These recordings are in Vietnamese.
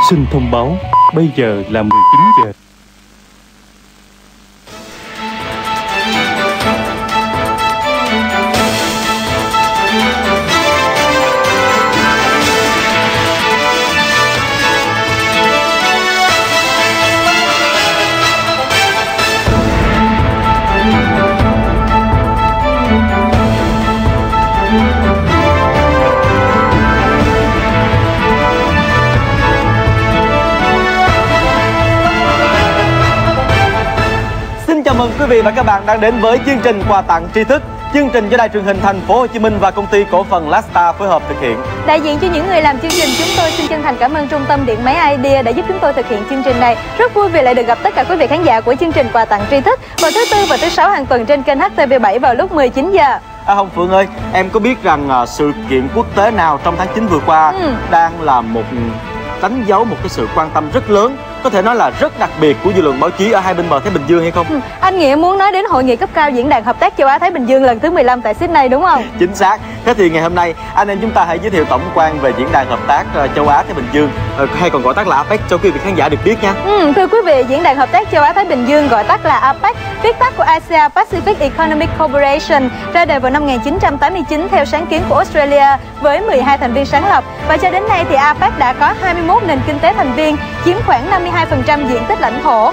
Xin thông báo, bây giờ là 19 giờ. Chào mừng quý vị và các bạn đang đến với chương trình quà tặng tri thức. Chương trình do Đài Truyền hình Thành phố Hồ Chí Minh và công ty cổ phần Lasta phối hợp thực hiện. Đại diện cho những người làm chương trình, chúng tôi xin chân thành cảm ơn Trung tâm Điện máy Idea đã giúp chúng tôi thực hiện chương trình này. Rất vui vì lại được gặp tất cả quý vị khán giả của chương trình quà tặng tri thức vào thứ Tư và thứ Sáu hàng tuần trên kênh HTV7 vào lúc 19 giờ. Hồng Phượng ơi, em có biết rằng sự kiện quốc tế nào trong tháng 9 vừa qua đang là một đánh dấu một cái sự quan tâm rất lớn, có thể nói là rất đặc biệt của dư luận báo chí ở hai bên bờ Thái Bình Dương hay không? Anh Nghĩa muốn nói đến hội nghị cấp cao diễn đàn hợp tác châu Á Thái Bình Dương lần thứ 15 tại Sydney đúng không? Chính xác. Thế thì ngày hôm nay anh em chúng ta hãy giới thiệu tổng quan về diễn đàn hợp tác châu Á Thái Bình Dương, hay còn gọi tắt là APEC cho quý vị khán giả được biết nha. Thưa quý vị, diễn đàn hợp tác châu Á Thái Bình Dương gọi tắt là APEC, viết tắt của Asia Pacific Economic Cooperation, ra đời vào năm 1989 theo sáng kiến của Australia với 12 thành viên sáng lập, và cho đến nay thì APEC đã có 21 nền kinh tế thành viên, chiếm khoảng 52% diện tích lãnh thổ,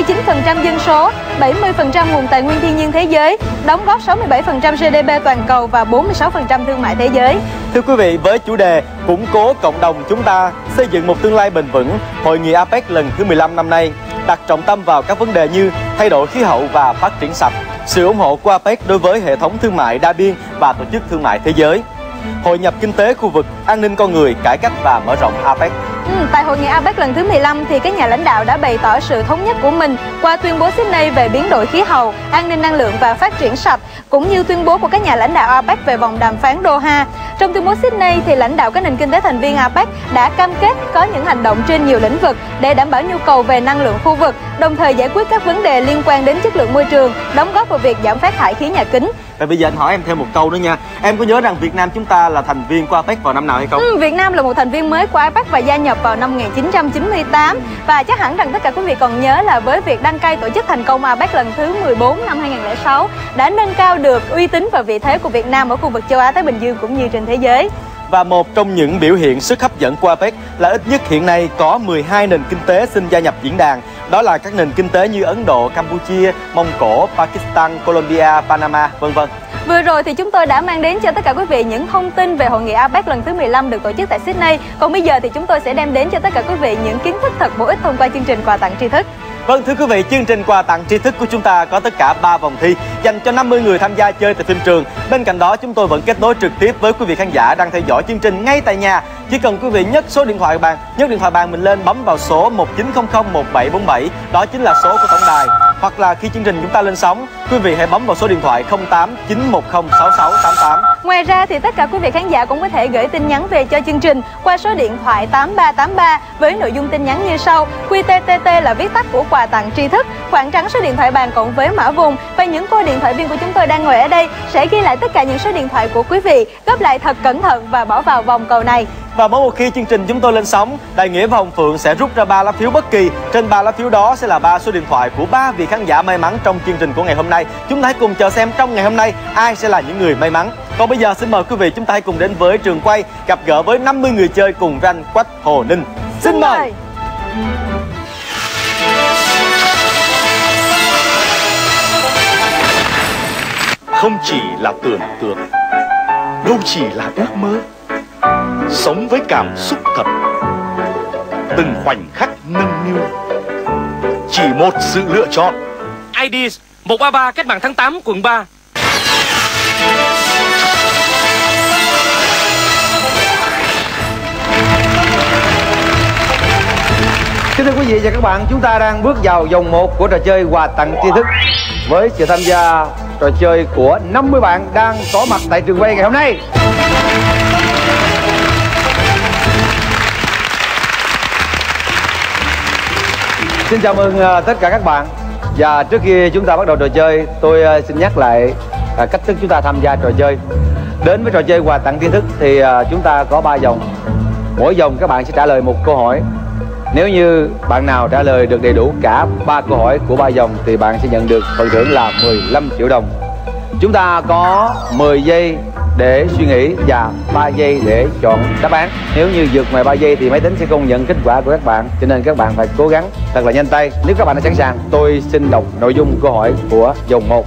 59% dân số, 70% nguồn tài nguyên thiên nhiên thế giới, đóng góp 67% GDP toàn cầu và 46% thương mại thế giới. Thưa quý vị, với chủ đề củng cố cộng đồng chúng ta, xây dựng một tương lai bền vững, hội nghị APEC lần thứ 15 năm nay đặt trọng tâm vào các vấn đề như thay đổi khí hậu và phát triển sạch, sự ủng hộ của APEC đối với hệ thống thương mại đa biên và tổ chức thương mại thế giới, hội nhập kinh tế khu vực, an ninh con người, cải cách và mở rộng APEC. Tại hội nghị APEC lần thứ 15 thì các nhà lãnh đạo đã bày tỏ sự thống nhất của mình qua tuyên bố Sydney về biến đổi khí hậu, an ninh năng lượng và phát triển sạch, cũng như tuyên bố của các nhà lãnh đạo APEC về vòng đàm phán Doha. Trong tuyên bố Sydney thì lãnh đạo các nền kinh tế thành viên APEC đã cam kết có những hành động trên nhiều lĩnh vực để đảm bảo nhu cầu về năng lượng khu vực, đồng thời giải quyết các vấn đề liên quan đến chất lượng môi trường, đóng góp vào việc giảm phát thải khí nhà kính. Và bây giờ anh hỏi em thêm một câu nữa nha. Em có nhớ rằng Việt Nam chúng ta là thành viên của APEC vào năm nào hay không? Việt Nam là một thành viên mới của APEC và gia nhập vào năm 1998. Và chắc hẳn rằng tất cả quý vị còn nhớ là với việc đăng cai tổ chức thành công APEC lần thứ 14 năm 2006 đã nâng cao được uy tín và vị thế của Việt Nam ở khu vực châu Á Thái Bình Dương cũng như trên thế giới. Và một trong những biểu hiện sức hấp dẫn của APEC là ít nhất hiện nay có 12 nền kinh tế xin gia nhập diễn đàn. Đó là các nền kinh tế như Ấn Độ, Campuchia, Mông Cổ, Pakistan, Colombia, Panama, v.v. Vừa rồi thì chúng tôi đã mang đến cho tất cả quý vị những thông tin về hội nghị APEC lần thứ 15 được tổ chức tại Sydney. Còn bây giờ thì chúng tôi sẽ đem đến cho tất cả quý vị những kiến thức thật bổ ích thông qua chương trình quà tặng tri thức. Vâng, thưa quý vị, chương trình quà tặng tri thức của chúng ta có tất cả 3 vòng thi dành cho 50 người tham gia chơi tại phim trường. Bên cạnh đó, chúng tôi vẫn kết nối trực tiếp với quý vị khán giả đang theo dõi chương trình ngay tại nhà. Chỉ cần quý vị nhấc số điện thoại bàn mình lên, bấm vào số 19001747, đó chính là số của tổng đài. Hoặc là khi chương trình chúng ta lên sóng, quý vị hãy bấm vào số điện thoại 0891066688. Ngoài ra thì tất cả quý vị khán giả cũng có thể gửi tin nhắn về cho chương trình qua số điện thoại 8383 với nội dung tin nhắn như sau: QTTT là viết tắt của quà tặng tri thức, khoảng trắng số điện thoại bàn cộng với mã vùng, và những cô điện thoại viên của chúng tôi đang ngồi ở đây sẽ ghi lại tất cả những số điện thoại của quý vị, gấp lại thật cẩn thận và bỏ vào vòng cầu này. Và mỗi một khi chương trình chúng tôi lên sóng, Đại Nghĩa và Hồng Phượng sẽ rút ra 3 lá phiếu bất kỳ. Trên 3 lá phiếu đó sẽ là 3 số điện thoại của 3 vị khán giả may mắn trong chương trình của ngày hôm nay. Chúng ta hãy cùng chờ xem trong ngày hôm nay ai sẽ là những người may mắn. Còn bây giờ xin mời quý vị chúng ta hãy cùng đến với trường quay, gặp gỡ với 50 người chơi cùng với anh Quách Hồ Ninh. Xin mời. Không chỉ là tưởng tượng, đâu chỉ là ước mơ, sống với cảm xúc thật, từng khoảnh khắc nâng niu, chỉ một sự lựa chọn. IDs 133 Cách mạng tháng 8 quận 3. Kính thưa quý vị và các bạn, chúng ta đang bước vào vòng 1 của trò chơi quà tặng tri thức với sự tham gia trò chơi của 50 bạn đang có mặt tại trường quay ngày hôm nay. Xin chào mừng tất cả các bạn. Và trước khi chúng ta bắt đầu trò chơi, tôi xin nhắc lại cách thức chúng ta tham gia trò chơi. Đến với trò chơi quà tặng tri thức thì chúng ta có 3 vòng. Mỗi vòng các bạn sẽ trả lời một câu hỏi. Nếu như bạn nào trả lời được đầy đủ cả 3 câu hỏi của 3 vòng thì bạn sẽ nhận được phần thưởng là 15 triệu đồng. Chúng ta có 10 giây để suy nghĩ và 3 giây để chọn đáp án. Nếu như vượt ngoài 3 giây thì máy tính sẽ không nhận kết quả của các bạn, cho nên các bạn phải cố gắng thật là nhanh tay. Nếu các bạn đã sẵn sàng, tôi xin đọc nội dung câu hỏi của vòng 1.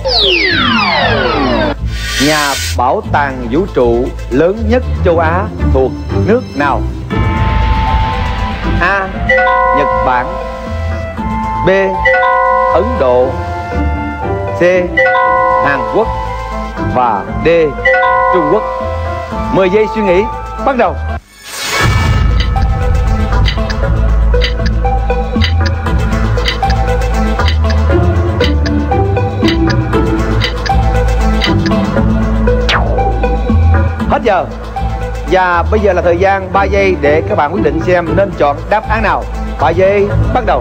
Nhà bảo tàng vũ trụ lớn nhất châu Á thuộc nước nào? A. Nhật Bản, B. Ấn Độ, C. Hàn Quốc và D. Trung Quốc. 10 giây suy nghĩ bắt đầu. Hết giờ. Và bây giờ là thời gian 3 giây để các bạn quyết định xem nên chọn đáp án nào. 3 giây bắt đầu.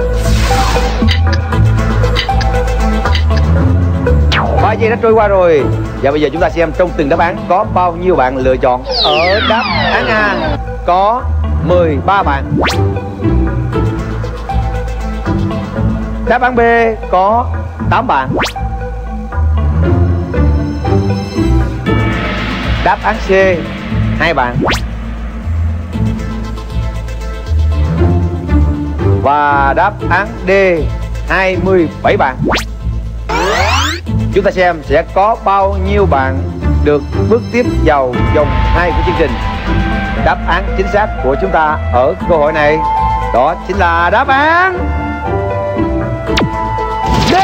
3 giây đã trôi qua rồi. Và bây giờ chúng ta xem trong từng đáp án có bao nhiêu bạn lựa chọn. Ở đáp án A có 13 bạn. Đáp án B có 8 bạn. Đáp án C 2 bạn. Và đáp án D 27 bạn. Chúng ta xem sẽ có bao nhiêu bạn được bước tiếp vào vòng 2 của chương trình. Đáp án chính xác của chúng ta ở câu hỏi này đó chính là đáp án D.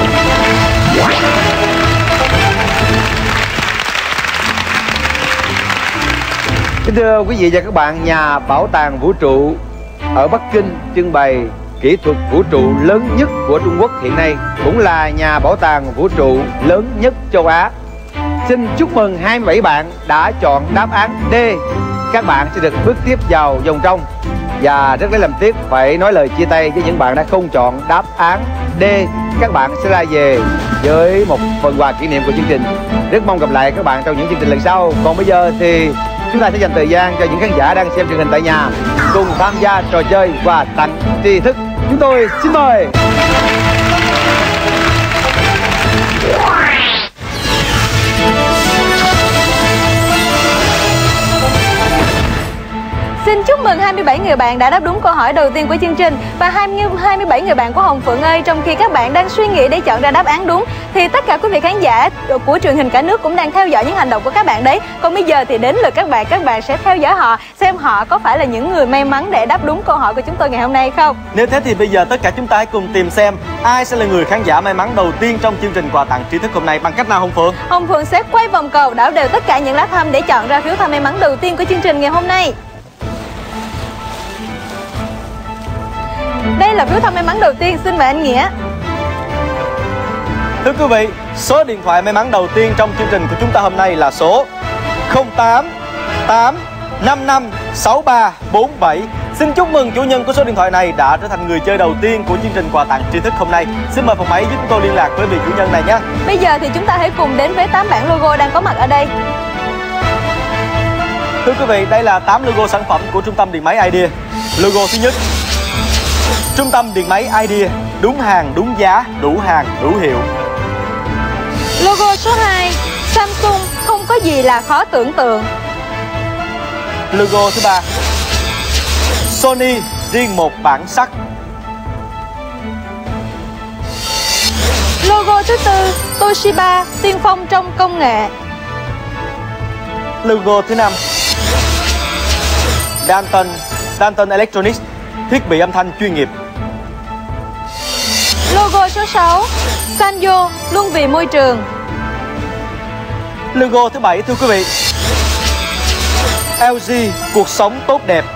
Kính thưa quý vị và các bạn, nhà bảo tàng vũ trụ ở Bắc Kinh trưng bày kỹ thuật vũ trụ lớn nhất của Trung Quốc hiện nay, cũng là nhà bảo tàng vũ trụ lớn nhất châu Á. Xin chúc mừng 27 bạn đã chọn đáp án D. Các bạn sẽ được bước tiếp vào vòng trong. Và rất lấy làm tiếc phải nói lời chia tay với những bạn đã không chọn đáp án D. Các bạn sẽ ra về với một phần quà kỷ niệm của chương trình. Rất mong gặp lại các bạn trong những chương trình lần sau. Còn bây giờ thì chúng ta sẽ dành thời gian cho những khán giả đang xem truyền hình tại nhà cùng tham gia trò chơi và tặng tri thức. Chúng tôi xin mời. Xin chúc mừng 27 người bạn đã đáp đúng câu hỏi đầu tiên của chương trình. Và 27 người bạn của Hồng Phượng ơi, trong khi các bạn đang suy nghĩ để chọn ra đáp án đúng thì tất cả quý vị khán giả của truyền hình cả nước cũng đang theo dõi những hành động của các bạn đấy. Còn bây giờ thì đến lượt các bạn sẽ theo dõi họ, xem họ có phải là những người may mắn để đáp đúng câu hỏi của chúng tôi ngày hôm nay không. Nếu thế thì bây giờ tất cả chúng ta hãy cùng tìm xem ai sẽ là người khán giả may mắn đầu tiên trong chương trình quà tặng tri thức hôm nay. Bằng cách nào Hồng Phượng? Hồng Phượng sẽ quay vòng cầu đảo đều tất cả những lá thăm để chọn ra phiếu thăm may mắn đầu tiên của chương trình ngày hôm nay. Đây là phiếu thăm may mắn đầu tiên, xin mời anh Nghĩa. Thưa quý vị, số điện thoại may mắn đầu tiên trong chương trình của chúng ta hôm nay là số 08855637. Xin chúc mừng chủ nhân của số điện thoại này đã trở thành người chơi đầu tiên của chương trình quà tặng tri thức hôm nay. Xin mời phòng máy giúp chúng tôi liên lạc với vị chủ nhân này nhé. Bây giờ thì chúng ta hãy cùng đến với 8 bảng logo đang có mặt ở đây. Thưa quý vị, đây là 8 logo sản phẩm của Trung tâm Điện máy Idea. Logo thứ nhất: Trung tâm Điện máy Idea, đúng hàng, đúng giá, đủ hàng, đủ hiệu. Logo số 2: Samsung, không có gì là khó tưởng tượng. Logo thứ 3: Sony, riêng một bản sắc. Logo thứ 4: Toshiba, tiên phong trong công nghệ. Logo thứ 5: Danton Electronics, thiết bị âm thanh chuyên nghiệp. Logo số 6: Sanyo, luôn vì môi trường. Logo thứ 7 thưa quý vị: LG, cuộc sống tốt đẹp.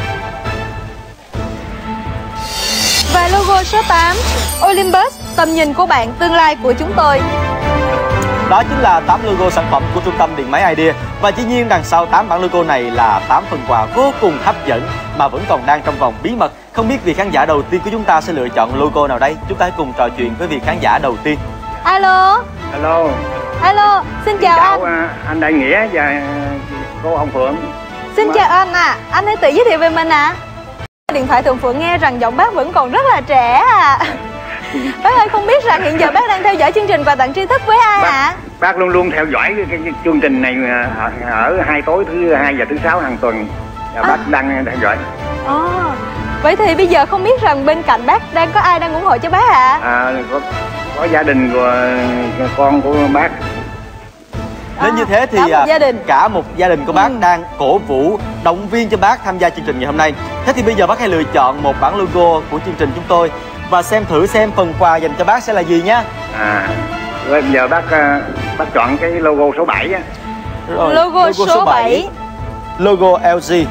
Và logo số 8: Olympus, tầm nhìn của bạn, tương lai của chúng tôi. Đó chính là 8 logo sản phẩm của Trung tâm Điện máy Idea. Và dĩ nhiên đằng sau 8 bản logo này là 8 phần quà vô cùng hấp dẫn mà vẫn còn đang trong vòng bí mật. Không biết vị khán giả đầu tiên của chúng ta sẽ lựa chọn logo nào đây? Chúng ta hãy cùng trò chuyện với vị khán giả đầu tiên. Alo. Alo. Alo, xin chào anh Đại Nghĩa và cô Hồng Phượng. Xin chào anh ạ. Anh hãy tự giới thiệu về mình ạ. Điện thoại Thượng Phượng nghe rằng giọng bác vẫn còn rất là trẻ à. Bác ơi, không biết rằng hiện giờ bác đang theo dõi chương trình Quà Tặng Tri Thức với ai ạ? Bác luôn luôn theo dõi cái chương trình này ở 2 tối thứ 2 và thứ 6 hàng tuần. Bác đang theo dõi. Vậy thì bây giờ không biết rằng bên cạnh bác đang có ai đang ủng hộ cho bác ạ? Có gia đình của con của bác. Nếu như thế thì cả một gia đình của bác đang cổ vũ, động viên cho bác tham gia chương trình ngày hôm nay. Thế thì bây giờ bác hãy lựa chọn một bản logo của chương trình chúng tôi và xem thử xem phần quà dành cho bác sẽ là gì nhé. Bây giờ bác chọn cái logo số 7 á. Logo số 7. Logo LG.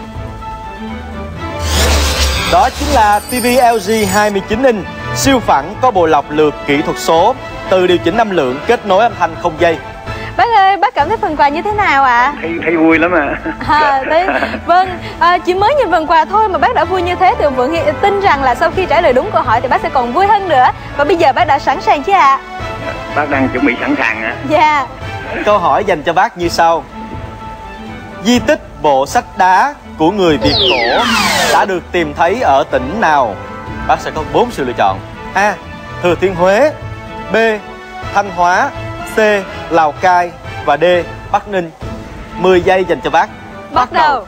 Đó chính là TV LG 29 inch siêu phẳng, có bộ lọc lược kỹ thuật số, từ điều chỉnh âm lượng, kết nối âm thanh không dây. Bác ơi, bác cảm thấy phần quà như thế nào ạ? Thấy vui lắm Vâng, chỉ mới nhìn phần quà thôi mà bác đã vui như thế thì Vượng tin rằng là sau khi trả lời đúng câu hỏi thì bác sẽ còn vui hơn nữa. Và bây giờ bác đã sẵn sàng chứ ạ? Bác đang chuẩn bị sẵn sàng ạ. Dạ. Câu hỏi dành cho bác như sau. Di tích bộ sách đá của người Việt cổ đã được tìm thấy ở tỉnh nào? Bác sẽ có 4 sự lựa chọn. A. Thừa Thiên Huế. B. Thanh Hóa. C. Lào Cai. Và D. Bắc Ninh. 10 giây dành cho bác. Bắt đầu.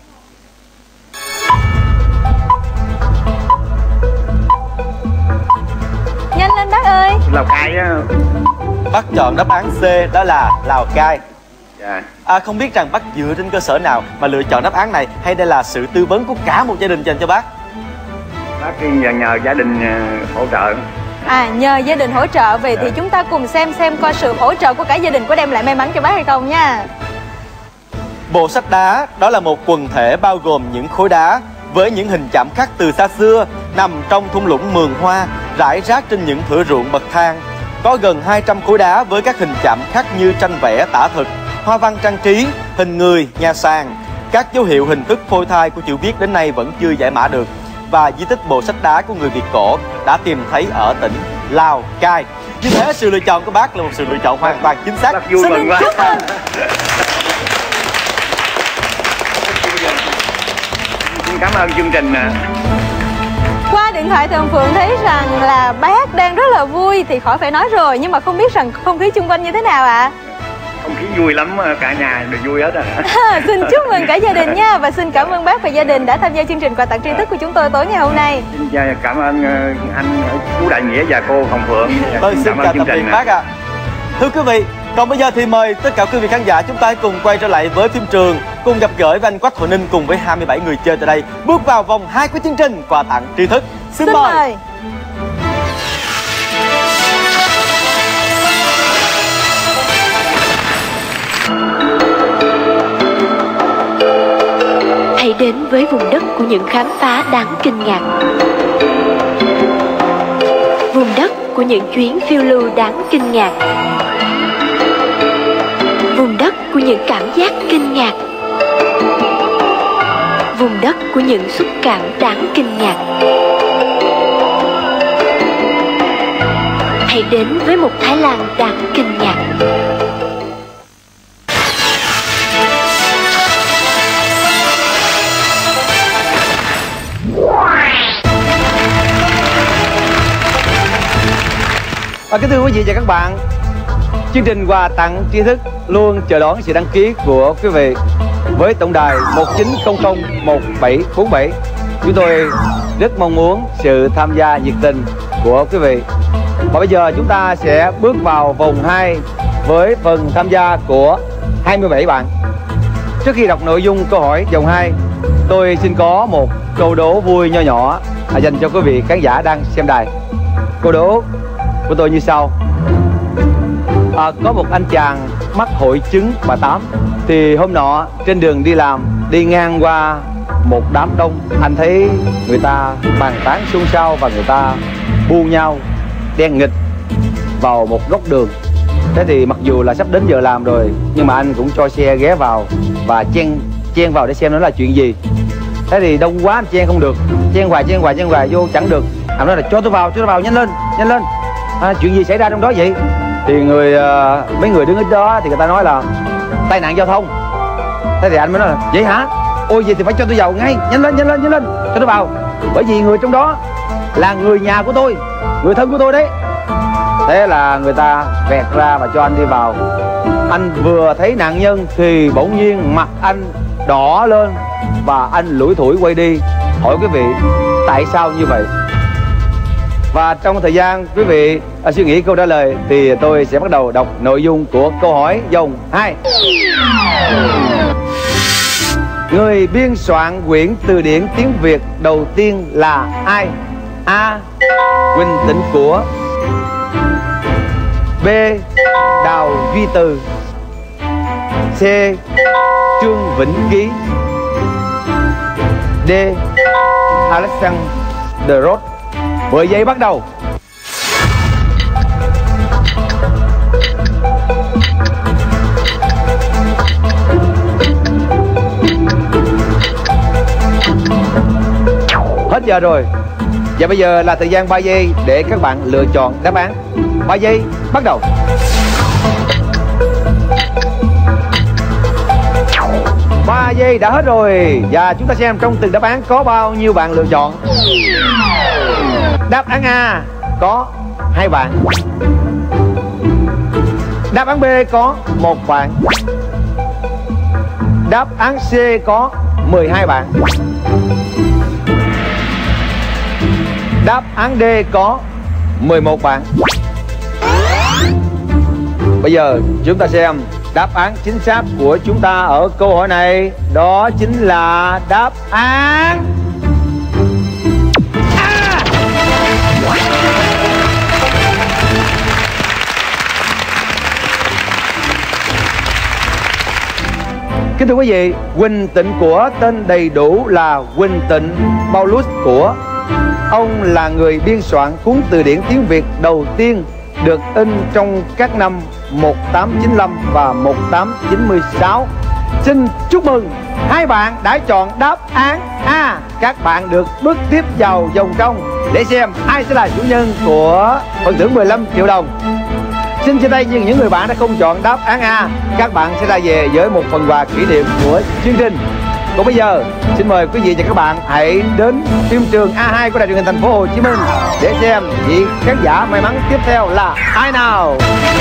Nhanh lên bác ơi. Lào Cai á. Bác chọn đáp án C, đó là Lào Cai. Dạ. Không biết rằng bác dựa trên cơ sở nào mà lựa chọn đáp án này, hay đây là sự tư vấn của cả một gia đình dành cho bác? Bác nhờ gia đình hỗ trợ. Nhờ gia đình hỗ trợ. Vậy thì chúng ta cùng xem coi sự hỗ trợ của cả gia đình có đem lại may mắn cho bác hay không nha. Bộ sách đá đó là một quần thể bao gồm những khối đá với những hình chạm khắc từ xa xưa, nằm trong thung lũng Mường Hoa, rải rác trên những thửa ruộng bậc thang. Có gần 200 khối đá với các hình chạm khắc như tranh vẽ tả thực, hoa văn trang trí, hình người, nhà sàn. Các dấu hiệu hình thức phôi thai của chữ viết đến nay vẫn chưa giải mã được. Và di tích bộ sách đá của người Việt cổ đã tìm thấy ở tỉnh Lào Cai. Như thế sự lựa chọn của bác là một sự lựa chọn hoàn toàn chính xác. Bác vui mừng quá. Xin cảm ơn chương trình. Qua điện thoại thì ông Phượng thấy rằng là bác đang rất là vui thì khỏi phải nói rồi, nhưng mà không biết rằng không khí xung quanh như thế nào ạ? Không khí vui lắm, cả nhà đều vui hết rồi. Xin chúc mừng cả gia đình nha, và xin cảm ơn bác và gia đình đã tham gia chương trình Quà Tặng Tri Thức của chúng tôi tối ngày hôm nay. Xin cảm ơn anh chú Đại Nghĩa và cô Hồng Phượng. Xin chào tạm biệt bác ạ. Thưa quý vị, còn bây giờ thì mời tất cả quý vị khán giả chúng ta cùng quay trở lại với phim trường, cùng gặp gỡ với anh Quách Hội Ninh cùng với 27 người chơi tại đây, bước vào vòng 2 của chương trình Quà Tặng Tri Thức. Xin mời. Hãy đến với vùng đất của những khám phá đáng kinh ngạc, vùng đất của những chuyến phiêu lưu đáng kinh ngạc, vùng đất của những cảm giác kinh ngạc, vùng đất của những xúc cảm đáng kinh ngạc. Hãy đến với một Thái Lan đáng kinh ngạc. Và kính thưa quý vị và các bạn, chương trình Quà Tặng Tri Thức luôn chờ đón sự đăng ký của quý vị với tổng đài 19001747. Chúng tôi rất mong muốn sự tham gia nhiệt tình của quý vị. Và bây giờ chúng ta sẽ bước vào vòng 2 với phần tham gia của 27 bạn. Trước khi đọc nội dung câu hỏi vòng 2, tôi xin có một câu đố vui nho nhỏ dành cho quý vị khán giả đang xem đài. Câu đố của tôi như sau. Có một anh chàng mắc hội chứng bà Tám. Thì hôm nọ trên đường đi làm, đi ngang qua một đám đông, anh thấy người ta bàn tán xôn xao và người ta bu nhau đen nghịch vào một góc đường. Thế thì mặc dù là sắp đến giờ làm rồi, nhưng mà anh cũng cho xe ghé vào và chen vào để xem nó là chuyện gì. Thế thì đông quá anh chen không được, chen hoài vô chẳng được. Anh nói là cho tôi vào nhanh lên. Chuyện gì xảy ra trong đó vậy? Thì mấy người đứng ở đó thì người ta nói là tai nạn giao thông. Thế thì anh mới nói là vậy hả? Ôi vậy thì phải cho tôi vào ngay. Nhanh lên, nhanh lên, nhanh lên, cho tôi vào. Bởi vì người trong đó là người nhà của tôi, người thân của tôi đấy. Thế là người ta vẹt ra và cho anh đi vào. Anh vừa thấy nạn nhân thì bỗng nhiên mặt anh đỏ lên và anh lủi thủi quay đi. Hỏi quý vị tại sao như vậy? Và trong thời gian quý vị suy nghĩ câu trả lời thì tôi sẽ bắt đầu đọc nội dung của câu hỏi vòng 2. Người biên soạn quyển từ điển tiếng Việt đầu tiên là ai? A. Huỳnh Tịnh Của. B. Đào Duy Từ. C. Trương Vĩnh Ký. D. Alexander Roth. 10 giây bắt đầu. Hết giờ rồi. Và bây giờ là thời gian 3 giây để các bạn lựa chọn đáp án. 3 giây bắt đầu. 3 giây đã hết rồi. Và chúng ta xem trong từng đáp án có bao nhiêu bạn lựa chọn. Đáp án A có 2 bạn. Đáp án B có 1 bạn. Đáp án C có 12 bạn. Đáp án D có 11 bạn. Bây giờ chúng ta xem đáp án chính xác của chúng ta ở câu hỏi này. Đó chính là đáp án A. Kính thưa quý vị, Huỳnh Tịnh Của tên đầy đủ là Huỳnh Tịnh Paulus Của. Ông là người biên soạn cuốn từ điển tiếng Việt đầu tiên được in trong các năm 1895 và 1896. Xin chúc mừng hai bạn đã chọn đáp án A. Các bạn được bước tiếp vào vòng trong để xem ai sẽ là chủ nhân của phần thưởng 15 triệu đồng. Xin chia tay với những người bạn đã không chọn đáp án A. Các bạn sẽ ra về với một phần quà kỷ niệm của chương trình. Còn bây giờ, xin mời quý vị và các bạn hãy đến phim trường A2 của Đài truyền hình Thành phố Hồ Chí Minh để xem vị khán giả may mắn tiếp theo là ai nào.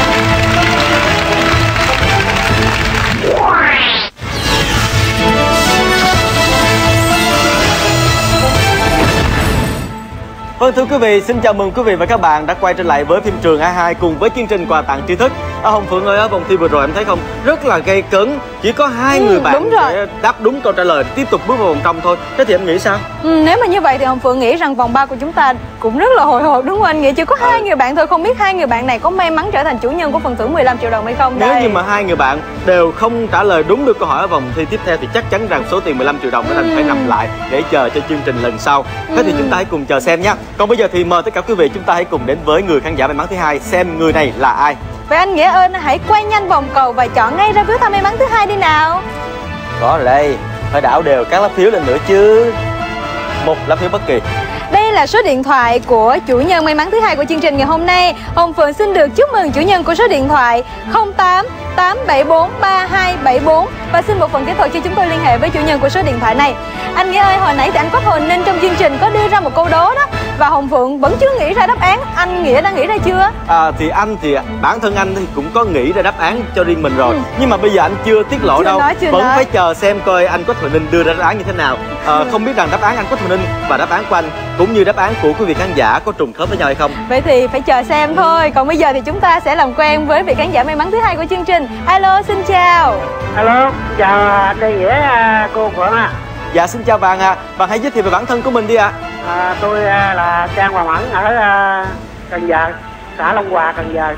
Vâng, thưa quý vị, xin chào mừng quý vị và các bạn đã quay trở lại với phim trường A2 cùng với chương trình quà tặng tri thức. Hồng Phượng ơi, ở vòng thi vừa rồi em thấy không, rất là gay cấn, chỉ có 2 người bạn để đáp đúng câu trả lời tiếp tục bước vào vòng trong thôi. Thế thì em nghĩ sao? Nếu mà như vậy thì Hồng Phượng nghĩ rằng vòng 3 của chúng ta cũng rất là hồi hộp đúng không anh? Nghĩ chỉ có 2 người bạn thôi, không biết 2 người bạn này có may mắn trở thành chủ nhân của phần thưởng 15 triệu đồng hay không. Nếu như mà 2 người bạn đều không trả lời đúng được câu hỏi ở vòng thi tiếp theo thì chắc chắn rằng số tiền 15 triệu đồng nó phải nằm lại để chờ cho chương trình lần sau. Thế thì chúng ta hãy cùng chờ xem nhé. Còn bây giờ thì mời tất cả quý vị chúng ta hãy cùng đến với người khán giả may mắn thứ 2 xem người này là ai. Vậy anh Nghĩa ơi, hãy quay nhanh vòng cầu và chọn ngay ra phiếu thăm may mắn thứ 2 đi nào. Có rồi đây, phải đảo đều các lá phiếu lên nữa chứ. Một lá phiếu bất kỳ. Đây là số điện thoại của chủ nhân may mắn thứ 2 của chương trình ngày hôm nay. Hồng Phượng xin được chúc mừng chủ nhân của số điện thoại 08 874 3274 và xin một phần kỹ thuật cho chúng tôi liên hệ với chủ nhân của số điện thoại này. Anh Nghĩa ơi, hồi nãy thì anh có hồn nên trong chương trình có đưa ra một câu đố đó và Hồng Phượng vẫn chưa nghĩ ra đáp án. Anh Nghĩa đã nghĩ ra chưa? Thì anh thì bản thân anh thì cũng có nghĩ ra đáp án cho riêng mình rồi. Nhưng mà bây giờ anh chưa tiết lộ đâu. Vẫn phải chờ xem coi anh Quách Thuận Ninh đưa ra đáp án như thế nào. Không biết rằng đáp án anh Quách Thuận Ninh và đáp án của anh cũng như đáp án của quý vị khán giả có trùng khớp với nhau hay không. Vậy thì phải chờ xem thôi. Còn bây giờ thì chúng ta sẽ làm quen với vị khán giả may mắn thứ 2 của chương trình. Alo, xin chào. Alo, chào anh Nghĩa, cô Phượng ạ. Dạ xin chào bạn ạ. Bạn hãy giới thiệu về bản thân của mình đi ạ. Tôi là Trang Hoàng Mẫn ở Cần Giờ, xã Long Hòa, Cần Giờ.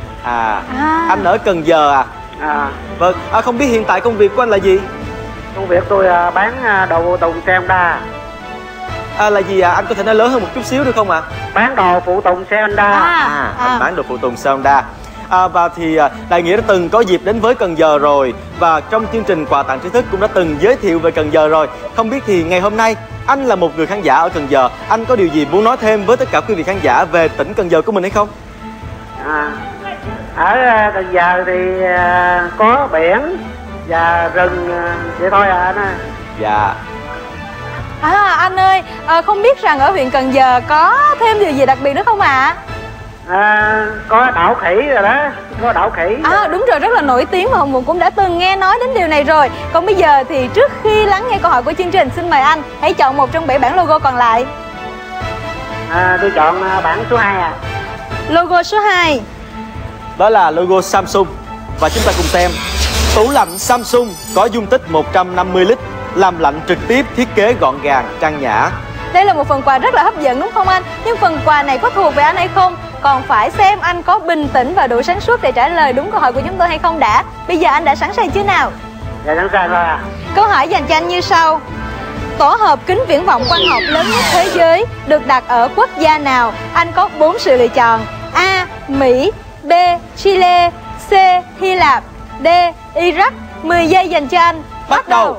Anh ở Cần Giờ à? Vâng. Không biết hiện tại công việc của anh là gì? Công việc tôi bán đồ phụ tùng xe Honda. Là gì anh có thể nói lớn hơn một chút xíu được không ạ? Bán đồ phụ tùng xe Honda. Anh bán đồ phụ tùng xe Honda. Và thì Đại Nghĩa đã từng có dịp đến với Cần Giờ rồi và trong chương trình quà tặng tri thức cũng đã từng giới thiệu về Cần Giờ rồi. Không biết thì ngày hôm nay anh là một người khán giả ở Cần Giờ, anh có điều gì muốn nói thêm với tất cả quý vị khán giả về tỉnh Cần Giờ của mình hay không? Ở Cần Giờ thì có biển và rừng vậy thôi anh. Dạ. Anh ơi, không biết rằng ở huyện Cần Giờ có thêm điều gì đặc biệt nữa không ạ? Có đảo khỉ rồi đó, có đảo khỉ. Đúng rồi, rất là nổi tiếng mà Hồng Phượng cũng đã từng nghe nói đến điều này rồi. Còn bây giờ thì trước khi lắng nghe câu hỏi của chương trình, xin mời anh hãy chọn một trong 7 bản logo còn lại. Tôi chọn bản số 2 ạ. Logo số 2. Đó là logo Samsung. Và chúng ta cùng xem. Tủ lạnh Samsung có dung tích 150 lít, làm lạnh trực tiếp, thiết kế gọn gàng, trang nhã. Đây là một phần quà rất là hấp dẫn đúng không anh? Nhưng phần quà này có thuộc về anh hay không? Còn phải xem anh có bình tĩnh và đủ sáng suốt để trả lời đúng câu hỏi của chúng tôi hay không đã. Bây giờ anh đã sẵn sàng chưa nào? Dạ sẵn sàng rồi ạ. Câu hỏi dành cho anh như sau. Tổ hợp kính viễn vọng quang học lớn nhất thế giới được đặt ở quốc gia nào? Anh có 4 sự lựa chọn. A. Mỹ, B. Chile, C. Hy Lạp, D. Iraq. 10 giây dành cho anh. Bắt đầu.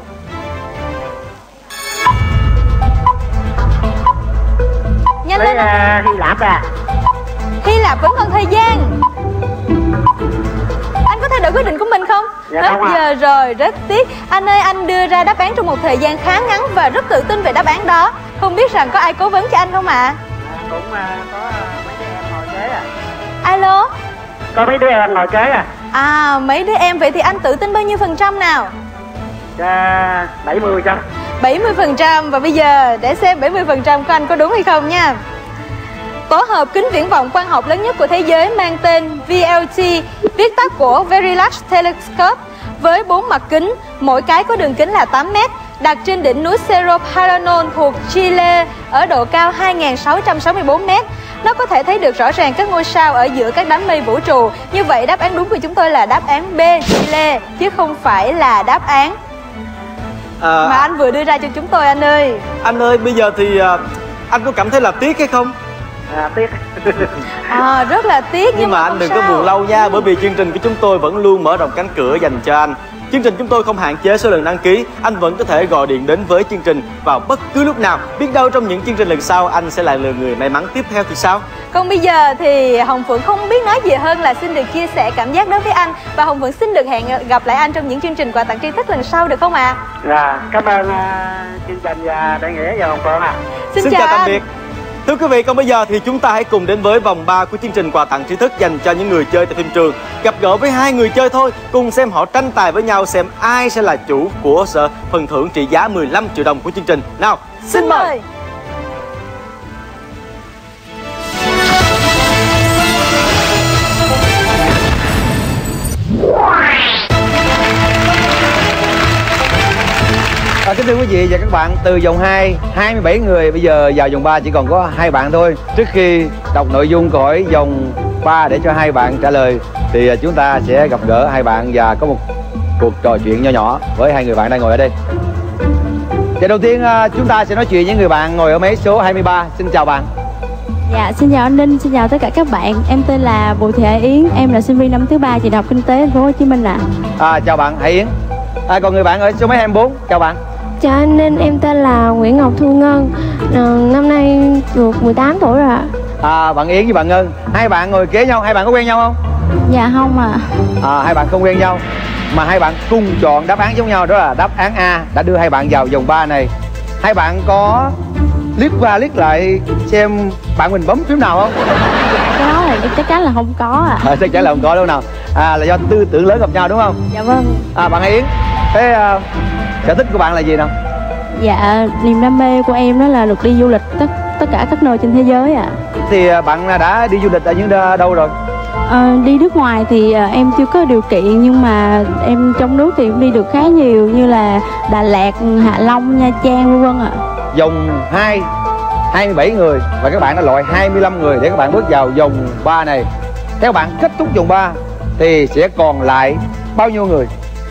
Nhanh lên. Hy Lạp à. Hy Lạp vẫn còn thời gian. Anh có thay đổi quyết định của mình không? Dạ Hết không giờ rồi, rất tiếc. Anh ơi, anh đưa ra đáp án trong một thời gian khá ngắn và rất tự tin về đáp án đó. Không biết rằng có ai cố vấn cho anh không ạ? Cũng có mấy đứa em ngồi kế à. Alo. Có mấy đứa em ngồi kế à. Mấy đứa em, vậy thì anh tự tin bao nhiêu % nào? 70%. 70%. Và bây giờ để xem 70% của anh có đúng hay không nha. Tổ hợp kính viễn vọng quang học lớn nhất của thế giới mang tên VLT, viết tắt của Very Large Telescope, với 4 mặt kính, mỗi cái có đường kính là 8 m, đặt trên đỉnh núi Cerro Paranol thuộc Chile ở độ cao 2.664 m. Nó có thể thấy được rõ ràng các ngôi sao ở giữa các đám mây vũ trụ. Như vậy đáp án đúng của chúng tôi là đáp án B, Chile, chứ không phải là đáp án mà anh vừa đưa ra cho chúng tôi anh ơi. Anh ơi, bây giờ thì anh có cảm thấy là tiếc hay không? Tiếc. Rất là tiếc, nhưng mà anh đừng có buồn lâu nha, bởi vì chương trình của chúng tôi vẫn luôn mở rộng cánh cửa dành cho anh. Chương trình chúng tôi không hạn chế số lần đăng ký, anh vẫn có thể gọi điện đến với chương trình vào bất cứ lúc nào. Biết đâu trong những chương trình lần sau anh sẽ là người may mắn tiếp theo thì sao? Còn bây giờ thì Hồng Phượng không biết nói gì hơn là xin được chia sẻ cảm giác đối với anh. Và Hồng Phượng xin được hẹn gặp lại anh trong những chương trình quà tặng tri thức lần sau được không ạ? Dạ, cảm ơn chương trình và Đại Nghĩa và Hồng Phượng ạ. Xin chào tạm biệt. Thưa quý vị, còn bây giờ thì chúng ta hãy cùng đến với vòng 3 của chương trình quà tặng tri thức dành cho những người chơi tại phim trường. Gặp gỡ với 2 người chơi thôi, cùng xem họ tranh tài với nhau xem ai sẽ là chủ của phần thưởng trị giá 15 triệu đồng của chương trình. Nào, xin mời. Kính thưa quý vị và các bạn, từ vòng 2, 27 người, bây giờ vào vòng 3 chỉ còn có 2 bạn thôi. Trước khi đọc nội dung câu hỏi vòng 3 để cho 2 bạn trả lời thì chúng ta sẽ gặp gỡ 2 bạn và có một cuộc trò chuyện nho nhỏ với 2 người bạn đang ngồi ở đây. Và đầu tiên chúng ta sẽ nói chuyện với người bạn ngồi ở máy số 23. Xin chào bạn. Dạ, xin chào anh Ninh, xin chào tất cả các bạn. Em tên là Bùi Thị Hải Yến, em là sinh viên năm thứ 3 trường Đại học Kinh tế Thành phố Hồ Chí Minh ạ. Chào bạn Hải Yến. Còn người bạn ở số máy 24, chào bạn. Chào anh Ninh, em tên là Nguyễn Ngọc Thu Ngân, năm nay được 18 tuổi rồi ạ. Bạn Yến với bạn Ngân, 2 bạn ngồi kế nhau, 2 bạn có quen nhau không? Dạ không ạ. 2 bạn không quen nhau, mà 2 bạn cùng chọn đáp án giống nhau, đó là đáp án A đã đưa 2 bạn vào vòng 3 này. 2 bạn có liếc qua liếc lại xem bạn mình bấm phím nào không? Cái đó là chắc chắn là không có ạ. Chắc chắn là không có đâu nào. Là do tư tưởng lớn gặp nhau đúng không? Dạ vâng. Bạn Hải Yến, thế sở thích của bạn là gì nào? Dạ, niềm đam mê của em đó là được đi du lịch tất cả các nơi trên thế giới ạ. Thì bạn đã đi du lịch ở những đâu rồi? Đi nước ngoài thì em chưa có điều kiện, nhưng mà em trong nước thì cũng đi được khá nhiều, như là Đà Lạt, Hạ Long, Nha Trang v.v. ạ. Vòng 2, 27 người và các bạn đã loại 25 người để các bạn bước vào vòng 3 này. Theo bạn kết thúc vòng 3 thì sẽ còn lại bao nhiêu người?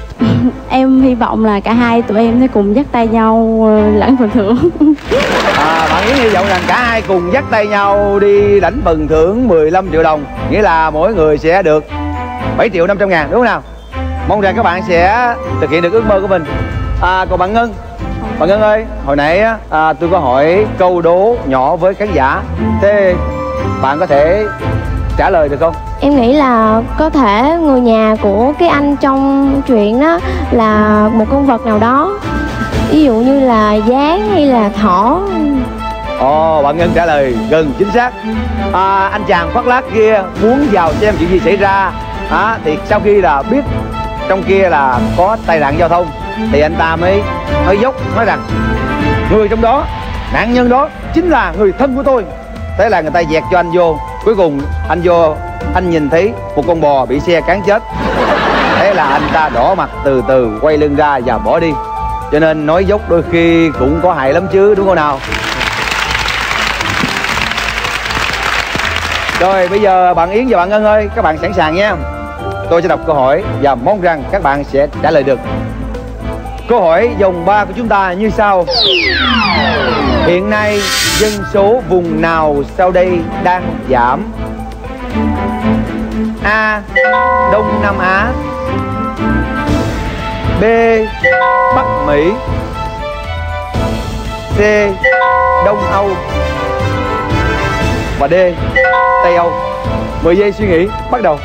Em hy vọng là cả hai tụi em sẽ cùng dắt tay nhau lãnh phần thưởng. Bạn Yến hy vọng rằng cả hai cùng dắt tay nhau đi lãnh phần thưởng 15 triệu đồng, nghĩa là mỗi người sẽ được 7 triệu 500 ngàn, đúng không nào? Mong rằng các bạn sẽ thực hiện được ước mơ của mình. Còn bạn Ngân, bạn Ngân ơi, hồi nãy tôi có hỏi câu đố nhỏ với khán giả, thế bạn có thể trả lời được không? Em nghĩ là có thể người nhà của cái anh trong chuyện đó là một con vật nào đó. ví dụ như là gián hay là thỏ. Ồ, bạn Ngân trả lời gần chính xác. Anh chàng khoác lác kia muốn vào xem chuyện gì xảy ra thì sau khi là biết trong kia là có tai nạn giao thông thì anh ta mới hơi dốc nói rằng người trong đó, nạn nhân đó chính là người thân của tôi. Thế là người ta dẹt cho anh vô. Cuối cùng anh vô, anh nhìn thấy một con bò bị xe cán chết. Thế là anh ta đỏ mặt từ từ quay lưng ra và bỏ đi. Cho nên nói dốc đôi khi cũng có hại lắm chứ, đúng không nào? Rồi bây giờ bạn Yến và bạn Ngân ơi, các bạn sẵn sàng nha. Tôi sẽ đọc câu hỏi và mong rằng các bạn sẽ trả lời được. Câu hỏi vòng 3 của chúng ta như sau. Hiện nay dân số vùng nào sau đây đang giảm? A. Đông Nam Á. B. Bắc Mỹ. C. Đông Âu. Và D. Tây Âu. 10 giây suy nghĩ, bắt đầu.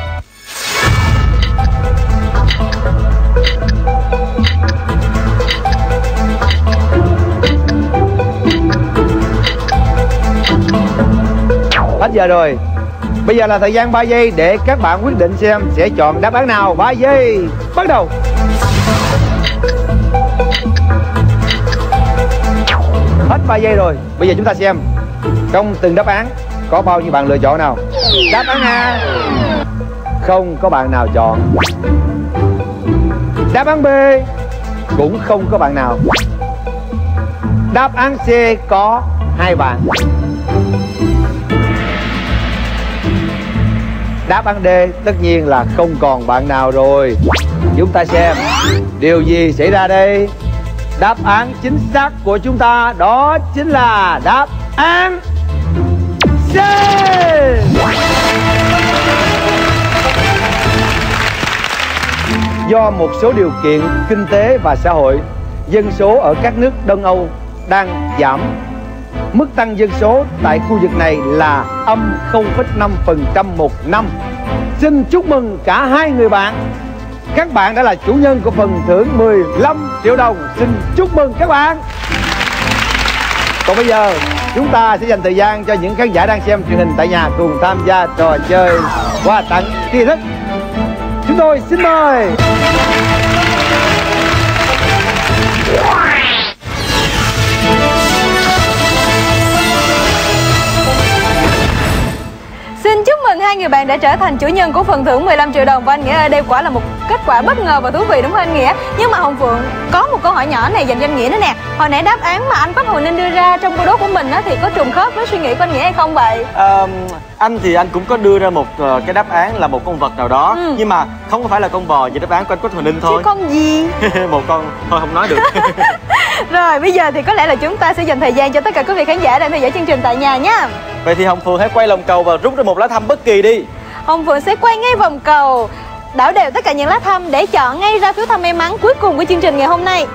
Hết giờ rồi. Bây giờ là thời gian 3 giây để các bạn quyết định xem sẽ chọn đáp án nào. 3 giây, bắt đầu. Hết 3 giây rồi. Bây giờ chúng ta xem trong từng đáp án có bao nhiêu bạn lựa chọn nào. Đáp án A, không có bạn nào chọn. Đáp án B, cũng không có bạn nào. Đáp án C có 2 bạn. Đáp án D tất nhiên là không còn bạn nào rồi. Chúng ta xem điều gì xảy ra đây. Đáp án chính xác của chúng ta đó chính là đáp án C. Do một số điều kiện kinh tế và xã hội, dân số ở các nước Đông Âu đang giảm. Mức tăng dân số tại khu vực này là âm 0,5% một năm. Xin chúc mừng cả hai người bạn. Các bạn đã là chủ nhân của phần thưởng 15 triệu đồng. Xin chúc mừng các bạn. Còn bây giờ chúng ta sẽ dành thời gian cho những khán giả đang xem truyền hình tại nhà cùng tham gia trò chơi quà tặng tri thức. Chúng tôi xin mời. Xin chúc mừng hai người bạn đã trở thành chủ nhân của phần thưởng 15 triệu đồng. Và anh Nghĩa ơi, đây quả là một kết quả bất ngờ và thú vị đúng không anh Nghĩa? Nhưng mà Hồng Phượng có một câu hỏi nhỏ này dành cho anh Nghĩa nữa nè. Hồi nãy đáp án mà anh Quách Hồng Ninh đưa ra trong câu đố của mình thì có trùng khớp với suy nghĩ của anh Nghĩa hay không vậy? Anh thì anh cũng có đưa ra một cái đáp án là một con vật nào đó, nhưng mà không có phải là con bò như đáp án của anh Quách Hồng Ninh thôi. Chứ con gì? Một con thôi không nói được. Rồi bây giờ thì có lẽ là chúng ta sẽ dành thời gian cho tất cả quý vị khán giả đang theo dõi chương trình tại nhà nhé. Vậy thì Hồng Phượng hãy quay lòng cầu và rút ra một lá thăm bất kỳ đi. Hồng Phượng sẽ quay ngay vòng cầu, đảo đều tất cả những lá thăm để chọn ngay ra phiếu thăm may mắn cuối cùng của chương trình ngày hôm nay.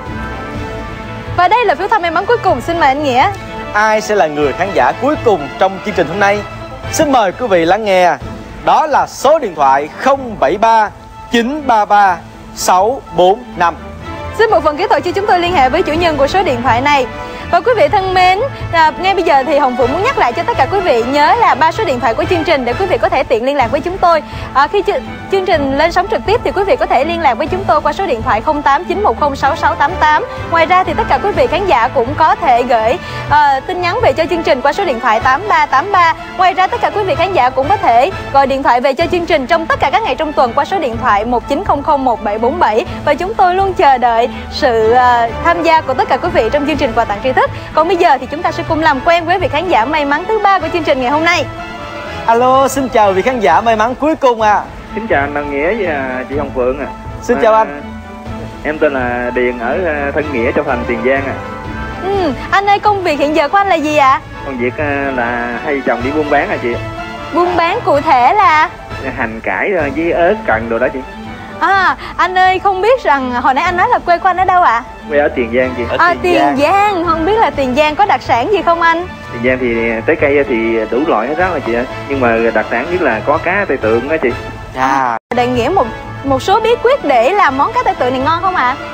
Và đây là phiếu thăm may mắn cuối cùng, xin mời anh Nghĩa. Ai sẽ là người khán giả cuối cùng trong chương trình hôm nay? Xin mời quý vị lắng nghe. Đó là số điện thoại 073 933 645. Xin một phần kỹ thuật cho chúng tôi liên hệ với chủ nhân của số điện thoại này. Và quý vị thân mến, ngay bây giờ thì Hồng Phượng muốn nhắc lại cho tất cả quý vị nhớ là 3 số điện thoại của chương trình để quý vị có thể tiện liên lạc với chúng tôi. Khi chương trình lên sóng trực tiếp thì quý vị có thể liên lạc với chúng tôi qua số điện thoại 0891066688. Ngoài ra thì tất cả quý vị khán giả cũng có thể gửi tin nhắn về cho chương trình qua số điện thoại 8383. Ngoài ra tất cả quý vị khán giả cũng có thể gọi điện thoại về cho chương trình trong tất cả các ngày trong tuần qua số điện thoại 19001747. Và chúng tôi luôn chờ đợi sự tham gia của tất cả quý vị trong chương trình quà tặng tri thức. Còn bây giờ thì chúng ta sẽ cùng làm quen với vị khán giả may mắn thứ 3 của chương trình ngày hôm nay. Alo, xin chào vị khán giả may mắn cuối cùng ạ. Xin chào anh Đăng Nghĩa và chị Hồng Phượng ạ. Xin chào anh. Em tên là Điền ở Thân Nghĩa, Châu Thành, Tiền Giang ạ. Anh ơi, công việc hiện giờ của anh là gì ạ? Công việc là hai chồng đi buôn bán hả chị? Buôn bán cụ thể là? Hành cải với ớt cần đồ đó chị. Anh ơi, không biết rằng hồi nãy anh nói là quê của anh ở đâu ạ? Quê ở Tiền Giang chị. Tiền Giang, không biết là Tiền Giang có đặc sản gì không anh? Tiền Giang thì trái cây thì đủ loại hết ráo rồi chị ạ. Nhưng mà đặc sản nhất là có cá Tây Tượng đó chị. Đại Nghĩa một số bí quyết để làm món cá Tây Tượng này ngon không ạ?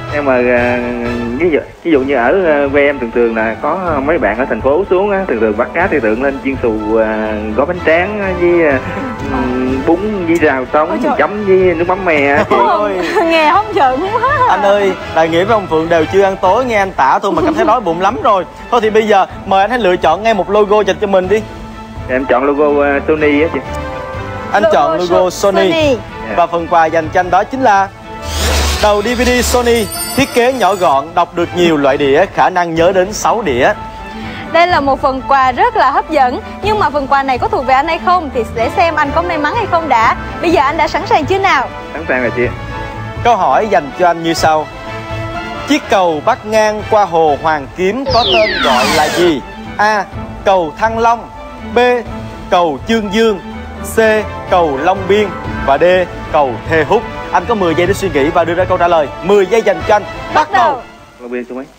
Nhưng mà ví dụ như ở quê em thường là có mấy bạn ở thành phố xuống á, thường bắt cá thì tượng lên chiên xù, gói bánh tráng với bún với rau sống chấm với nước mắm me á chị. Nghe hấp dẫn quá. Anh ơi, Đại Nghĩa với ông Phượng đều chưa ăn tối, nghe anh tả thôi mà cảm thấy đói bụng lắm rồi. Thôi thì bây giờ mời anh hãy lựa chọn ngay một logo dành cho mình đi. Em chọn logo Sony á chị. Anh chọn logo Sony. Và phần quà dành cho anh đó chính là đầu DVD Sony, thiết kế nhỏ gọn, đọc được nhiều loại đĩa, khả năng nhớ đến 6 đĩa. Đây là một phần quà rất là hấp dẫn. Nhưng mà phần quà này có thuộc về anh hay không thì để xem anh có may mắn hay không đã. Bây giờ anh đã sẵn sàng chưa nào? Sẵn sàng rồi chị. Câu hỏi dành cho anh như sau. Chiếc cầu bắc ngang qua hồ Hoàn Kiếm có tên gọi là gì? A. Cầu Thăng Long. B. Cầu Chương Dương. C. Cầu Long Biên. Và D. Cầu Thê Húc. Anh có 10 giây để suy nghĩ và đưa ra câu trả lời. 10 giây dành cho anh. Bắt đầu. Long Biên số mấy?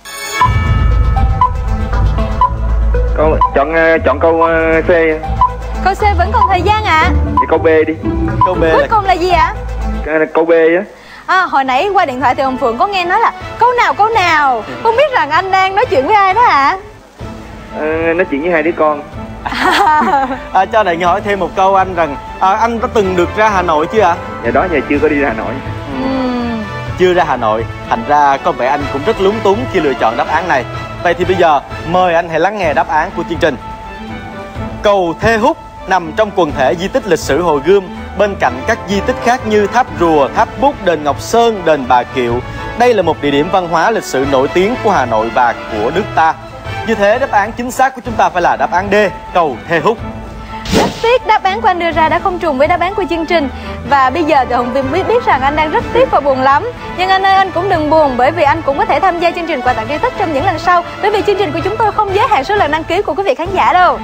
Chọn câu C. Câu C vẫn còn thời gian ạ. Thì câu B đi. Câu B cuối cùng là gì ạ? Câu B á. Hồi nãy qua điện thoại thì ông Phượng có nghe nói là câu nào. Không biết rằng anh đang nói chuyện với ai đó ạ? Nói chuyện với hai đứa con. Cho Đại Nghĩa hỏi thêm một câu anh rằng anh đã từng được ra Hà Nội chưa ạ? Dạ đó giờ chưa có đi ra Hà Nội. Chưa ra Hà Nội, thành ra có vẻ anh cũng rất lúng túng khi lựa chọn đáp án này. Vậy thì bây giờ mời anh hãy lắng nghe đáp án của chương trình. Cầu Thê Húc nằm trong quần thể di tích lịch sử Hồ Gươm, bên cạnh các di tích khác như tháp Rùa, tháp Bút, đền Ngọc Sơn, đền Bà Kiệu. Đây là một địa điểm văn hóa lịch sử nổi tiếng của Hà Nội và của nước ta. Như thế đáp án chính xác của chúng ta phải là đáp án D, cầu Thê Húc. Rất tiếc đáp án của anh đưa ra đã không trùng với đáp án của chương trình. Và bây giờ thì Hồng Vinh biết rằng anh đang rất tiếc và buồn lắm. Nhưng anh ơi, anh cũng đừng buồn, bởi vì anh cũng có thể tham gia chương trình quà tặng tri thức trong những lần sau. Bởi vì chương trình của chúng tôi không giới hạn số lần đăng ký của quý vị khán giả đâu.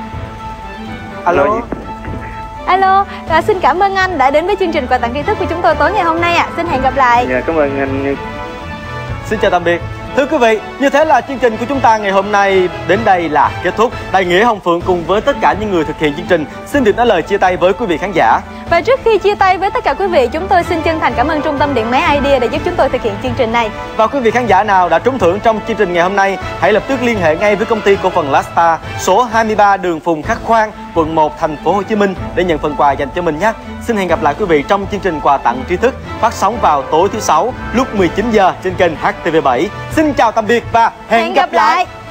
Alo, xin cảm ơn anh đã đến với chương trình quà tặng tri thức của chúng tôi tối ngày hôm nay ạ. Xin hẹn gặp lại. Dạ, cảm ơn anh. Xin chào tạm biệt. Thưa quý vị, như thế là chương trình của chúng ta ngày hôm nay đến đây là kết thúc. Đại Nghĩa, Hồng Phượng cùng với tất cả những người thực hiện chương trình xin được nói lời chia tay với quý vị khán giả. Và trước khi chia tay với tất cả quý vị, chúng tôi xin chân thành cảm ơn Trung tâm Điện máy Idea đã giúp chúng tôi thực hiện chương trình này. Và quý vị khán giả nào đã trúng thưởng trong chương trình ngày hôm nay, hãy lập tức liên hệ ngay với công ty cổ phần Lasta, số 23 đường Phùng Khắc Khoan, quận 1, thành phố Hồ Chí Minh để nhận phần quà dành cho mình nhé. Xin hẹn gặp lại quý vị trong chương trình quà tặng tri thức phát sóng vào tối thứ Sáu lúc 19 giờ trên kênh HTV7. Xin chào tạm biệt và hẹn gặp lại.